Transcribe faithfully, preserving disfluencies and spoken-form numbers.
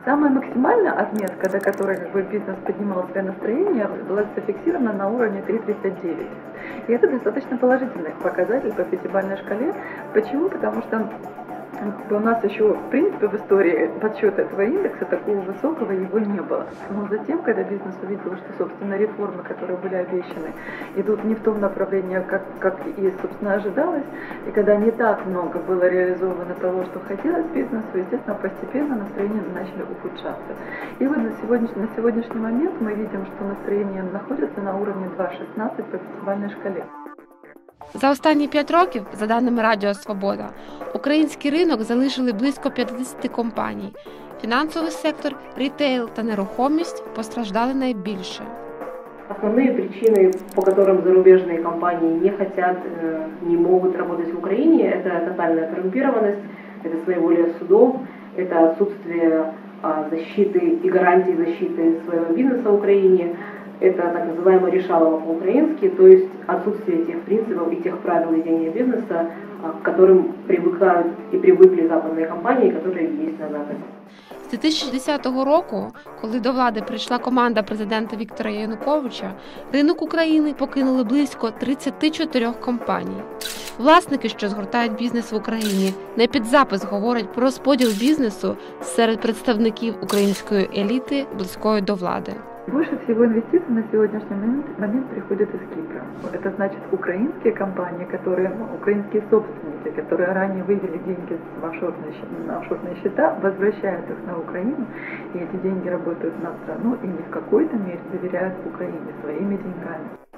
Самая максимальная отметка, до которой как бы, бизнес поднимал свое настроение, была зафиксирована на уровне три тридцать девять. И это достаточно положительный показатель по пятибалльной шкале. Почему? Потому что у нас еще, в принципе, в истории подсчета этого индекса такого высокого его не было. Но затем, когда бизнес увидел, что, собственно, реформы, которые были обещаны, идут не в том направлении, как, как и, собственно, ожидалось, и когда не так много было реализовано того, что хотелось бизнесу, естественно, постепенно настроения начали ухудшаться. И вот на сегодняшний, на сегодняшний момент мы видим, что настроение находится на уровне два шістнадцять по п'ятибалльній шкалі. За останні п'ять років, за даними Радіо Свобода, український ринок залишили близько п'ятдесят компаній. Фінансовий сектор, рітейл та нерухомість постраждали найбільше. Основные причины, по которым зарубежные компании не хотят, не могут работать в Украине, это тотальная коррумпированность, это своеволие судов, это отсутствие защиты и гарантии защиты своего бизнеса в Украине. Это так называемое решалово по-украински, то есть отсутствие тех принципов и тех правил ведения бизнеса, к которым привыкают и привыкли западные компании, которые есть на Западе. З дві тисячі десятого року, коли до влади прийшла команда президента Віктора Януковича, ринок України покинули близько тридцять чотири компаній. Власники, що згортають бізнес в Україні, не під запис говорять про розподіл бізнесу серед представників української еліти, близької до влади. Больше всего инвестиций на сегодняшний момент, момент приходит из Кипра. Это значит украинские компании, которые, украинские собственники, которые ранее вывели деньги в офшорные, на офшорные счета, возвращают их на Украину, и эти деньги работают на страну и не в какой-то мере доверяют Украине своими деньгами.